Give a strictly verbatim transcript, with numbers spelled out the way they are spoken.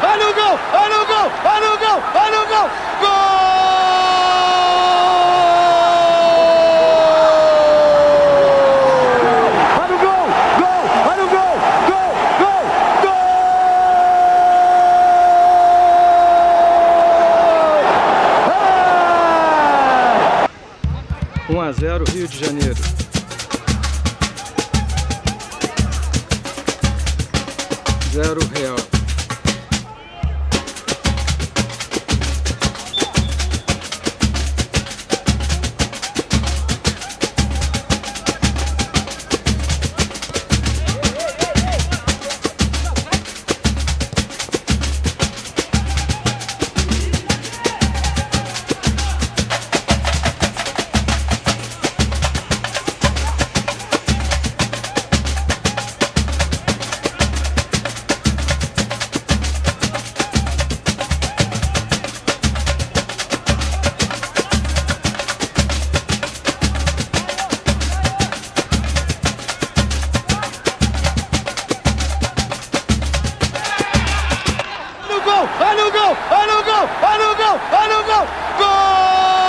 olha o gol, olha o gol, olha o gol, olha o gol, gol! Olha o gol, gol, olha o gol, gol, gol, gol! um a zero Rio de Janeiro. Zero Real. Olha o gol, olha o gol, olha o gol, olha o gol, gol!